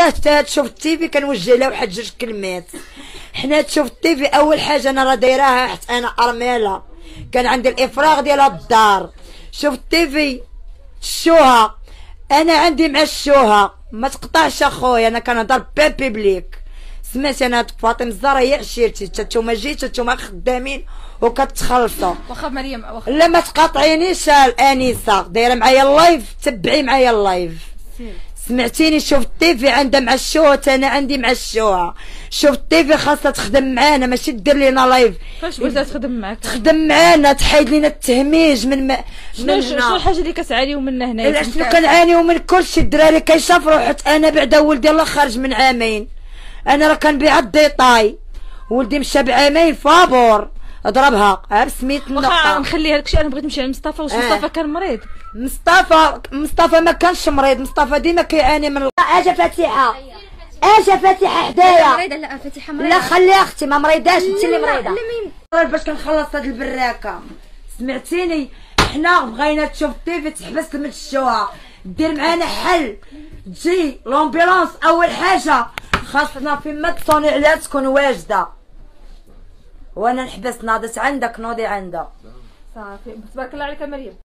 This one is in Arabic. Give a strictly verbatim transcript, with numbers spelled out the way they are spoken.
حنا حتى تشوف التيفي كنوجه لها واحد جوج كلمات. حنا تشوف التيفي اول حاجه انا راه دايراها حتى انا ارمله كان عندي الافراغ ديالها الدار. شوف التيفي شوها انا عندي مع الشوها ما تقطعش اخويا، انا كنهضر بان بيبليك. سمعتي انا فاطمه الزهراء هي عشيرتي، حتى نتوما جيتو نتوما خدامين وكتخلصوا. واخا مريم واخا لا ما تقاطعينيش الانسه، دايره معايا اللايف تبعي معايا اللايف. سمعتيني؟ شوف التيفي عندها مع الشوها انا عندي مع الشوها. شوف التيفي خاصها تخدم معانا ماشي دير لينا لايف. فاش بغيتها تخدم معاك؟ تخدم معانا تحيد لينا التهميج من ما شنو شنو الحاجه اللي كتعانيو منها هنايا؟ شنو كنعانيو من كلشي. الدراري كيسافروا حتى انا بعدا ولدي الله خارج من عامين، انا راه كنبيع الديطاي ولدي مشى بعامين فابور ضربها بسميت النقطه. واخا نخليها لك شي، انا بغيت نمشي لمصطفى. واش مصطفى آه. كان مريض؟ مصطفى مصطفى ما كانش مريض، مصطفى ديما كيعاني من اجا فاتحه اجا فاتحه حدايا. مريضه؟ لا فاتحه مريضه. لا خليها اختي ما مريضاش، انت اللي مريضه. لا مين باش كنخلص هاد البراكه. سمعتيني؟ حنا بغينا تشوف التيفي تحبس من الشوها دير معانا حل. تجي لومبيلونس اول حاجه خاصنا فيما تصوني عليها تكون واجده، وانا نحبس ناضت عندك نوضي عندها صافي. تبارك الله عليك مريم.